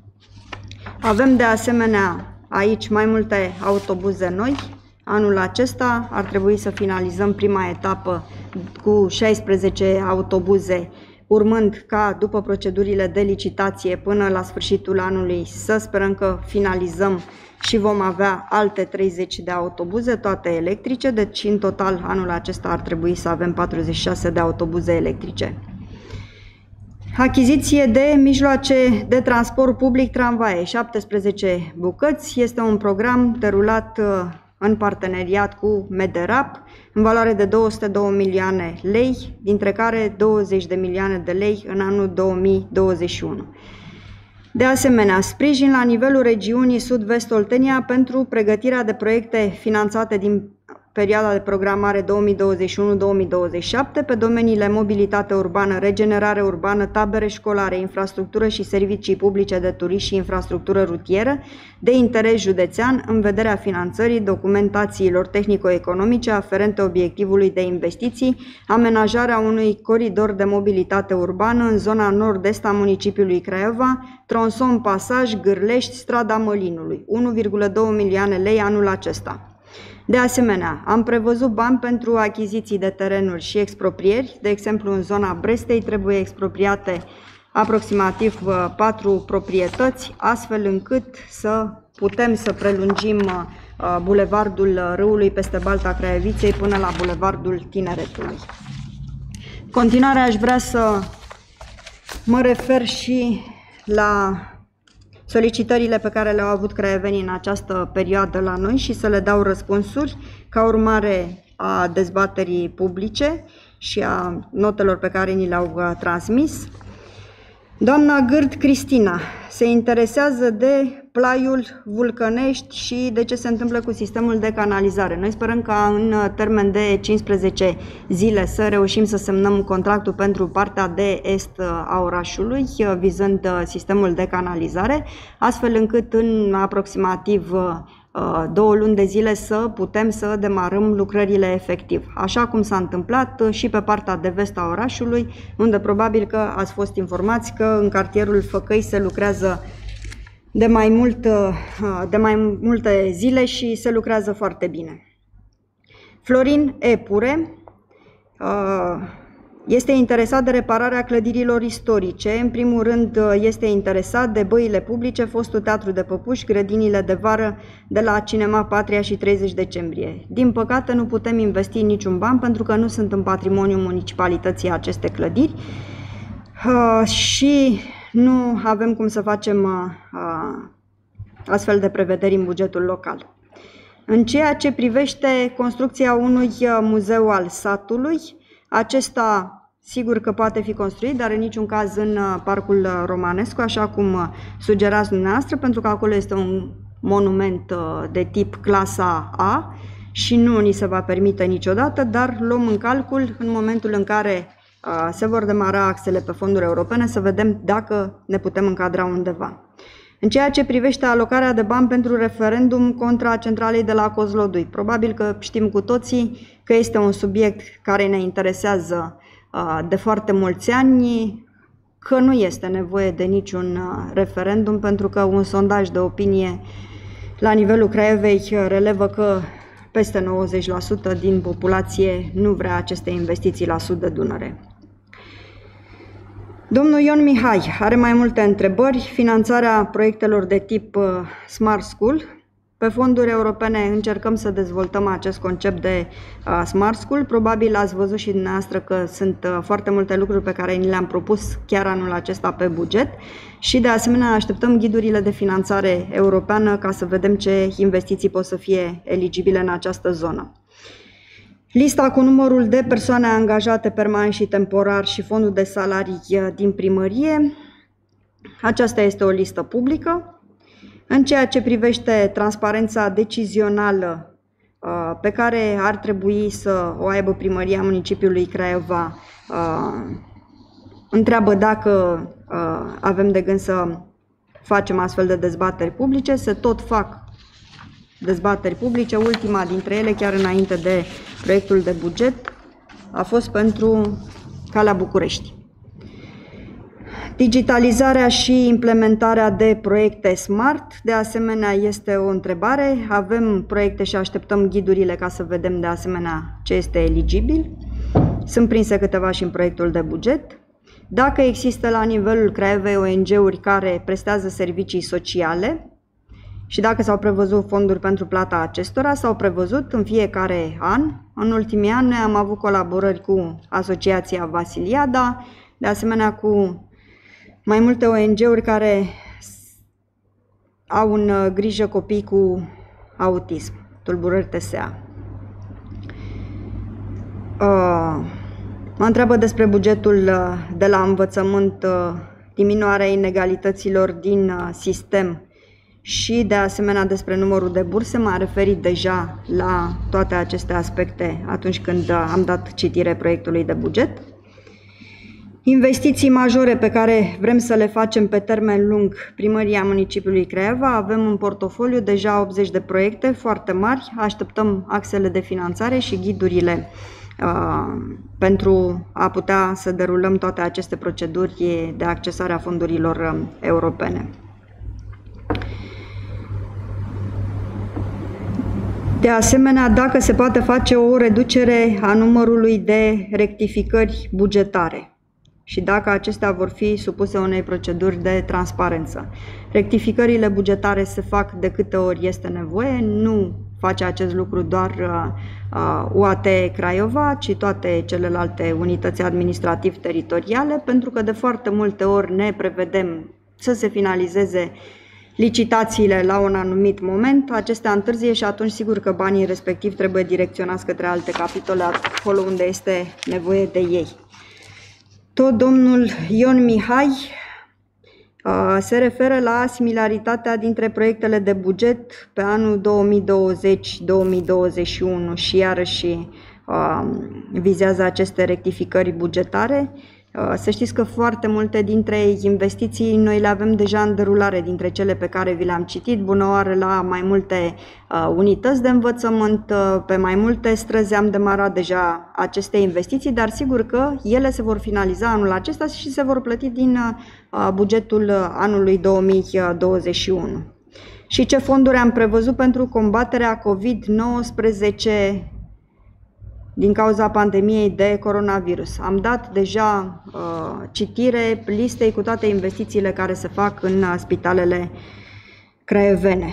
Avem de asemenea aici mai multe autobuze noi. Anul acesta ar trebui să finalizăm prima etapă cu șaisprezece autobuze, urmând ca după procedurile de licitație până la sfârșitul anului să sperăm că finalizăm și vom avea alte treizeci de autobuze, toate electrice, deci în total anul acesta ar trebui să avem patruzeci și șase de autobuze electrice. Achiziție de mijloace de transport public tramvaie, șaptesprezece bucăți, este un program derulat în parteneriat cu Mederap, în valoare de două sute două milioane lei, dintre care douăzeci de milioane de lei în anul două mii douăzeci și unu. De asemenea, sprijin la nivelul regiunii Sud-Vest Oltenia pentru pregătirea de proiecte finanțate din perioada de programare două mii douăzeci și unu două mii douăzeci și șapte pe domeniile mobilitate urbană, regenerare urbană, tabere școlare, infrastructură și servicii publice de turism și infrastructură rutieră de interes județean în vederea finanțării documentațiilor tehnico-economice aferente obiectivului de investiții, amenajarea unui coridor de mobilitate urbană în zona nord-est a municipiului Craiova, tronson pasaj Gârlești, strada Mălinului, unu virgulă doi milioane lei anul acesta. De asemenea, am prevăzut bani pentru achiziții de terenuri și exproprieri. De exemplu, în zona Brestei trebuie expropriate aproximativ patru proprietăți, astfel încât să putem să prelungim bulevardul râului peste Balta Craiovicei până la bulevardul Tineretului. În continuare, aș vrea să mă refer și la solicitările pe care le-au avut craiovenii în această perioadă la noi și să le dau răspunsuri ca urmare a dezbaterii publice și a notelor pe care ni le-au transmis. Doamna Gârd Cristina se interesează de plaiul Vulcănești și de ce se întâmplă cu sistemul de canalizare. Noi sperăm ca în termen de cincisprezece zile să reușim să semnăm contractul pentru partea de est a orașului, vizând sistemul de canalizare, astfel încât în aproximativ două luni de zile să putem să demarăm lucrările efectiv. Așa cum s-a întâmplat și pe partea de vest a orașului, unde probabil că ați fost informați că în cartierul Făcăi se lucrează de mai, mult, de mai multe zile și se lucrează foarte bine. Florin Epure este interesat de repararea clădirilor istorice. În primul rând este interesat de băile publice, fostul teatru de păpuși, grădinile de vară de la Cinema Patria și treizeci decembrie. Din păcate nu putem investi niciun ban pentru că nu sunt în patrimoniul municipalității aceste clădiri și nu avem cum să facem astfel de prevederi în bugetul local. În ceea ce privește construcția unui muzeu al satului, acesta sigur că poate fi construit, dar în niciun caz în Parcul Romanescu, așa cum sugerați dumneavoastră, pentru că acolo este un monument de tip clasa A și nu ni se va permite niciodată, dar luăm în calcul în momentul în care se vor demara axele pe fonduri europene să vedem dacă ne putem încadra undeva. În ceea ce privește alocarea de bani pentru referendum contra centralei de la Kozlodui, probabil că știm cu toții că este un subiect care ne interesează de foarte mulți ani, că nu este nevoie de niciun referendum, pentru că un sondaj de opinie la nivelul Craiovei relevă că peste nouăzeci la sută din populație nu vrea aceste investiții la sud de Dunăre. Domnul Ion Mihai are mai multe întrebări. Finanțarea proiectelor de tip Smart School. Pe fonduri europene încercăm să dezvoltăm acest concept de Smart School. Probabil ați văzut și dumneavoastră că sunt foarte multe lucruri pe care ni le-am propus chiar anul acesta pe buget și de asemenea așteptăm ghidurile de finanțare europeană ca să vedem ce investiții pot să fie eligibile în această zonă. Lista cu numărul de persoane angajate permanent și temporar și fondul de salarii din primărie. Aceasta este o listă publică. În ceea ce privește transparența decizională pe care ar trebui să o aibă primăria municipiului Craiova, întreabă dacă avem de gând să facem astfel de dezbateri publice. Se tot fac dezbateri publice, ultima dintre ele, chiar înainte de proiectul de buget, a fost pentru Calea București. Digitalizarea și implementarea de proiecte SMART, de asemenea, este o întrebare. Avem proiecte și așteptăm ghidurile ca să vedem de asemenea ce este eligibil. Sunt prinse câteva și în proiectul de buget. Dacă există la nivelul Craiovei O N G-uri care prestează servicii sociale, și dacă s-au prevăzut fonduri pentru plata acestora, s-au prevăzut în fiecare an. În ultimii ani am avut colaborări cu Asociația Vasiliada, de asemenea cu mai multe O N G-uri care au în grijă copii cu autism, tulburări T S A. Mă întreabă despre bugetul de la învățământ, diminuarea inegalităților din sistem și de asemenea despre numărul de burse. M-am referit deja la toate aceste aspecte atunci când am dat citire proiectului de buget. Investiții majore pe care vrem să le facem pe termen lung, primăria municipiului Craiova. Avem în portofoliu deja optzeci de proiecte foarte mari, așteptăm axele de finanțare și ghidurile uh, pentru a putea să derulăm toate aceste proceduri de accesare a fondurilor uh, europene. De asemenea, dacă se poate face o reducere a numărului de rectificări bugetare și dacă acestea vor fi supuse unei proceduri de transparență. Rectificările bugetare se fac de câte ori este nevoie, nu face acest lucru doar U A T Craiova, ci toate celelalte unități administrativ-teritoriale, pentru că de foarte multe ori ne prevedem să se finalizeze licitațiile la un anumit moment, acestea întârzie și atunci sigur că banii respectiv trebuie direcționați către alte capitole acolo unde este nevoie de ei. Tot domnul Ion Mihai se referă la similaritatea dintre proiectele de buget pe anul două mii douăzeci două mii douăzeci și unu și iarăși vizează aceste rectificări bugetare. Să știți că foarte multe dintre investiții noi le avem deja în derulare, dintre cele pe care vi le-am citit, bunăoară la mai multe uh, unități de învățământ, uh, pe mai multe străzi am demarat deja aceste investiții, dar sigur că ele se vor finaliza anul acesta și se vor plăti din uh, bugetul anului două mii douăzeci și unu. Și ce fonduri am prevăzut pentru combaterea COVID nouăsprezece din cauza pandemiei de coronavirus? Am dat deja uh, citire listei cu toate investițiile care se fac în uh, spitalele craiovene.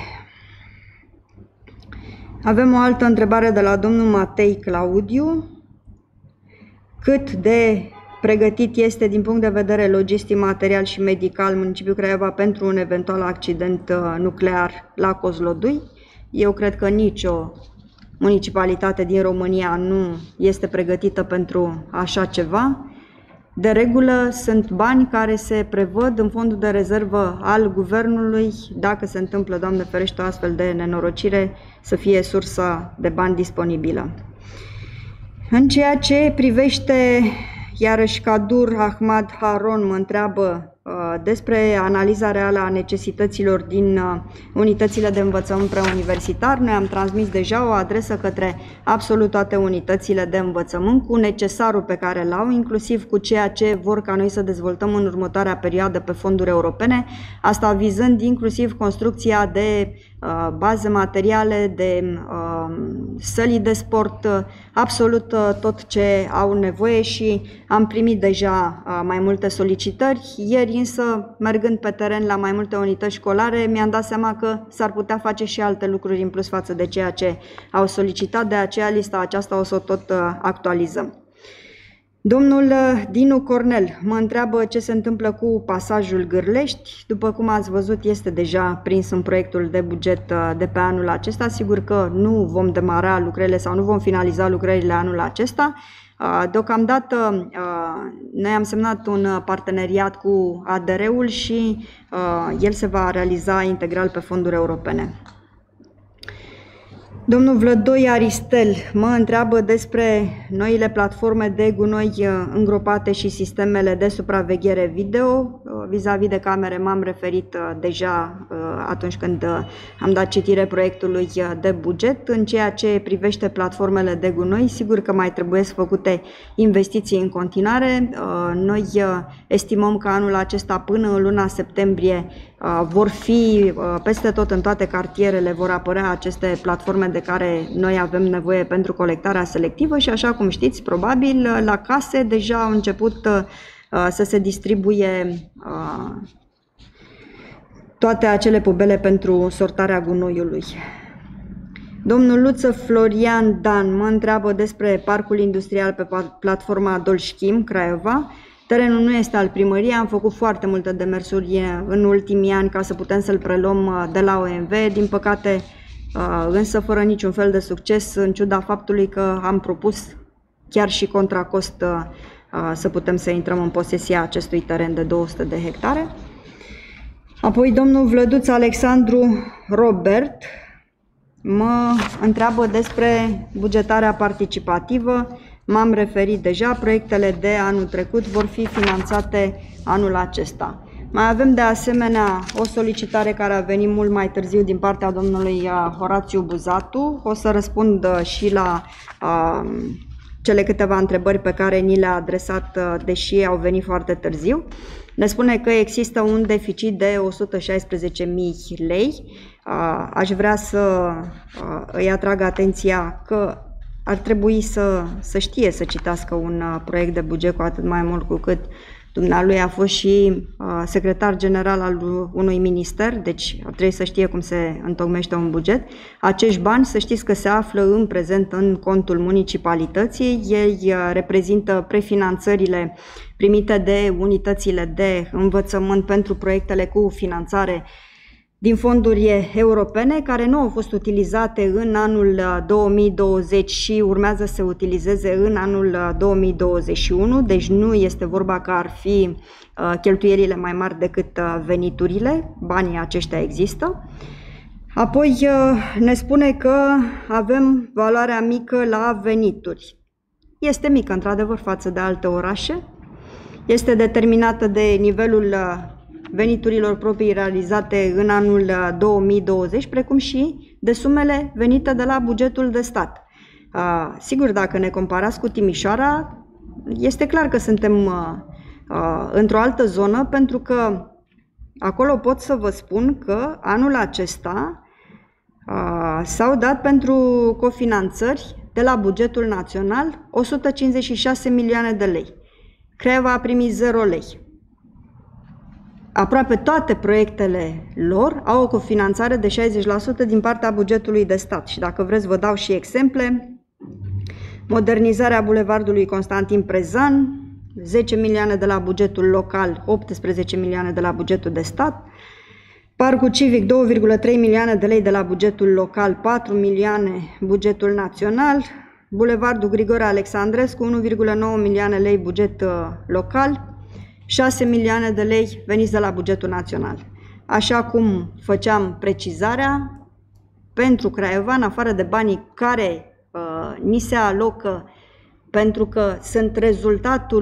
Avem o altă întrebare de la domnul Matei Claudiu. Cât de pregătit este din punct de vedere logistic, material și medical municipiul Craiova pentru un eventual accident uh, nuclear la Kozlodui? Eu cred că nicio municipalitate din România nu este pregătită pentru așa ceva. De regulă sunt bani care se prevăd în fondul de rezervă al guvernului, dacă se întâmplă, Doamne ferește, o astfel de nenorocire, să fie sursa de bani disponibilă. În ceea ce privește, iarăși Kadur Ahmad Haron mă întreabă uh, despre analiza reală a necesităților din uh, unitățile de învățământ preuniversitar. Noi am transmis deja o adresă către absolut toate unitățile de învățământ cu necesarul pe care l-au, inclusiv cu ceea ce vor ca noi să dezvoltăm în următoarea perioadă pe fonduri europene, asta vizând inclusiv construcția de uh, baze materiale, de uh, sălii de sport, uh, absolut uh, tot ce au nevoie și am primit deja uh, mai multe solicitări. Ieri însă, mergând pe teren la mai multe unități școlare, mi-am dat seama că s-ar putea face și alte lucruri în plus față de ceea ce au solicitat, de aceea lista aceasta o să o tot uh, actualizăm. Domnul Dinu Cornel mă întreabă ce se întâmplă cu pasajul Gârlești. După cum ați văzut, este deja prins în proiectul de buget de pe anul acesta. Sigur că nu vom demara lucrările sau nu vom finaliza lucrările anul acesta. Deocamdată noi am semnat un parteneriat cu A D R-ul și el se va realiza integral pe fonduri europene. Domnul Vlădoi Aristel mă întreabă despre noile platforme de gunoi îngropate și sistemele de supraveghere video. Vis-a-vis de camere m-am referit deja atunci când am dat citire proiectului de buget. În ceea ce privește platformele de gunoi, sigur că mai trebuie făcute investiții în continuare. Noi estimăm că anul acesta, până în luna septembrie, vor fi peste tot în toate cartierele, vor apărea aceste platforme de care noi avem nevoie pentru colectarea selectivă și, așa cum știți, probabil la case deja au început să se distribuie toate acele pubele pentru sortarea gunoiului. Domnul Luță Florian Dan mă întreabă despre parcul industrial pe platforma Dolșchim, Craiova. Terenul nu este al primăriei, am făcut foarte multe demersuri în ultimii ani ca să putem să-l preluăm de la O M V. Din păcate, însă fără niciun fel de succes, în ciuda faptului că am propus chiar și contra cost să putem să intrăm în posesia acestui teren de două sute de hectare. Apoi domnul Vlăduț Alexandru Robert mă întreabă despre bugetarea participativă. M-am referit deja, proiectele de anul trecut vor fi finanțate anul acesta. Mai avem de asemenea o solicitare care a venit mult mai târziu din partea domnului Horațiu Buzatu. O să răspund și la uh, cele câteva întrebări pe care ni le-a adresat, uh, deși au venit foarte târziu. Ne spune că există un deficit de o sută șaisprezece mii lei. Uh, aș vrea să uh, îi atrag atenția că ar trebui să, să știe să citească un uh, proiect de buget, cu atât mai mult cu cât dumnealui a fost și uh, secretar general al unui minister, deci trebuie să știe cum se întocmește un buget. Acești bani, să știți că se află în prezent în contul municipalității. Ei uh, reprezintă prefinanțările primite de unitățile de învățământ pentru proiectele cu finanțare din fonduri europene, care nu au fost utilizate în anul două mii douăzeci și urmează să se utilizeze în anul două mii douăzeci și unu, deci nu este vorba că ar fi cheltuielile mai mari decât veniturile, banii aceștia există. Apoi ne spune că avem valoarea mică la venituri. Este mică, într-adevăr, față de alte orașe. Este determinată de nivelul veniturilor proprii realizate în anul două mii douăzeci, precum și de sumele venite de la bugetul de stat. Sigur, dacă ne comparați cu Timișoara, este clar că suntem într-o altă zonă, pentru că acolo pot să vă spun că anul acesta s-au dat pentru cofinanțări de la bugetul național o sută cincizeci și șase milioane de lei. Craiova a primit zero lei. Aproape toate proiectele lor au o cofinanțare de șaizeci la sută din partea bugetului de stat. Și dacă vreți, vă dau și exemple. Modernizarea bulevardului Constantin Prezan, zece milioane de la bugetul local, optsprezece milioane de la bugetul de stat. Parcul civic, două virgulă trei milioane de lei de la bugetul local, patru milioane bugetul național. Bulevardul Grigore Alexandrescu, unu virgulă nouă milioane lei buget local, șase milioane de lei veniți de la bugetul național. Așa cum făceam precizarea, pentru Craiova, în afară de banii care uh, ni se alocă pentru că sunt rezultatul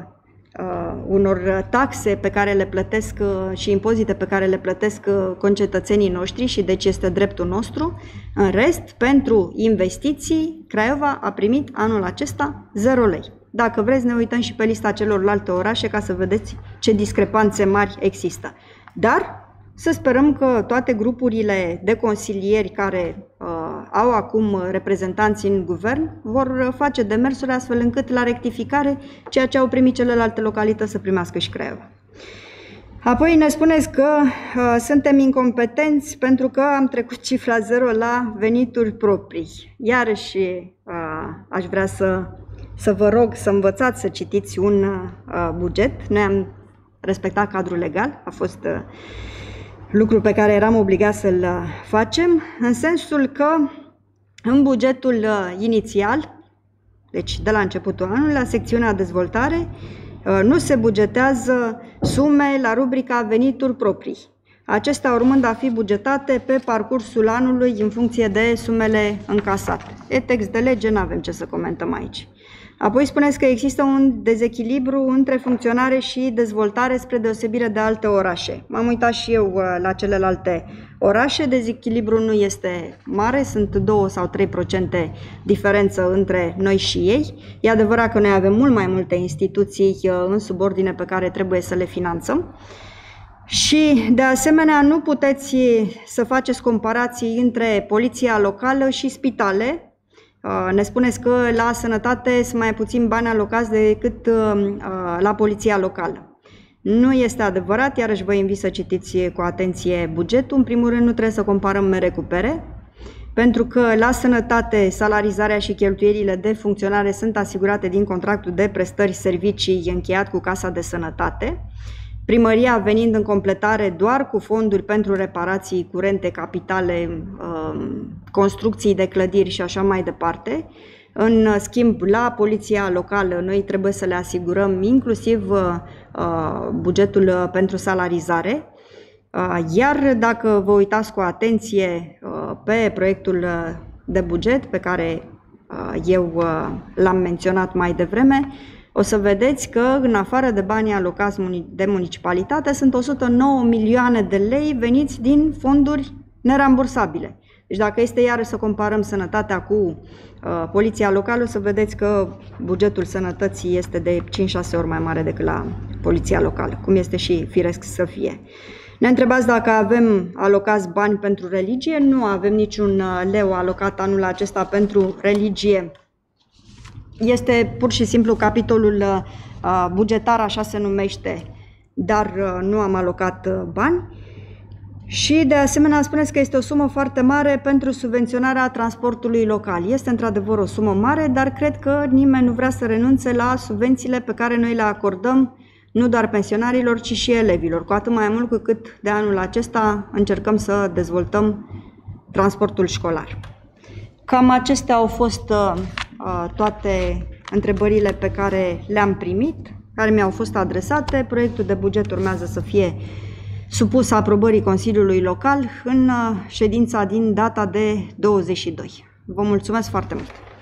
uh, unor taxe pe care le plătesc uh, și impozite pe care le plătesc uh, concetățenii noștri și deci este dreptul nostru. În rest, pentru investiții, Craiova a primit anul acesta zero lei. Dacă vreți, ne uităm și pe lista celorlalte orașe ca să vedeți ce discrepanțe mari există. Dar să sperăm că toate grupurile de consilieri care uh, au acum reprezentanți în guvern vor face demersuri astfel încât la rectificare ceea ce au primit celelalte localități să primească și Craiova. Apoi ne spuneți că uh, suntem incompetenți pentru că am trecut cifra zero la venituri proprii. Iarăși uh, aș vrea să, să vă rog să învățați să citiți un uh, buget. Noi am respectat cadrul legal, a fost uh, lucru pe care eram obligați să-l facem, în sensul că în bugetul uh, inițial, deci de la începutul anului, la secțiunea dezvoltare, uh, nu se bugetează sume la rubrica venituri proprii. Acestea urmând a fi bugetate pe parcursul anului în funcție de sumele încasate. E text de lege, nu avem ce să comentăm aici. Apoi spuneți că există un dezechilibru între funcționare și dezvoltare spre deosebire de alte orașe. M-am uitat și eu la celelalte orașe, dezechilibrul nu este mare, sunt două sau trei procente diferență între noi și ei. E adevărat că noi avem mult mai multe instituții în subordine pe care trebuie să le finanțăm. Și, de asemenea, nu puteți să faceți comparații între poliția locală și spitale. Ne spuneți că la sănătate sunt mai puțin bani alocați decât la poliția locală. Nu este adevărat, iarăși vă invit să citiți cu atenție bugetul. În primul rând, nu trebuie să comparăm mere cu pere, pentru că la sănătate salarizarea și cheltuielile de funcționare sunt asigurate din contractul de prestări servicii încheiat cu Casa de Sănătate. Primăria venind în completare doar cu fonduri pentru reparații curente, capitale, construcții de clădiri și așa mai departe. În schimb, la poliția locală noi trebuie să le asigurăm inclusiv bugetul pentru salarizare. Iar dacă vă uitați cu atenție pe proiectul de buget pe care eu l-am menționat mai devreme, o să vedeți că, în afară de banii alocați de municipalitate, sunt o sută nouă milioane de lei veniți din fonduri nerambursabile. Deci dacă este iarăși să comparăm sănătatea cu uh, poliția locală, o să vedeți că bugetul sănătății este de cinci șase ori mai mare decât la poliția locală, cum este și firesc să fie. Ne întrebați dacă avem alocați bani pentru religie. Nu avem niciun leu alocat anul acesta pentru religie. Este pur și simplu capitolul uh, bugetar, așa se numește, dar uh, nu am alocat uh, bani. Și de asemenea spuneți că este o sumă foarte mare pentru subvenționarea transportului local. Este într-adevăr o sumă mare, dar cred că nimeni nu vrea să renunțe la subvențiile pe care noi le acordăm nu doar pensionarilor, ci și elevilor, cu atât mai mult cu cât de anul acesta încercăm să dezvoltăm transportul școlar. Cam acestea au fost uh, toate întrebările pe care le-am primit, care mi-au fost adresate. Proiectul de buget urmează să fie supus aprobării Consiliului Local în ședința din data de douăzeci și doi. Vă mulțumesc foarte mult!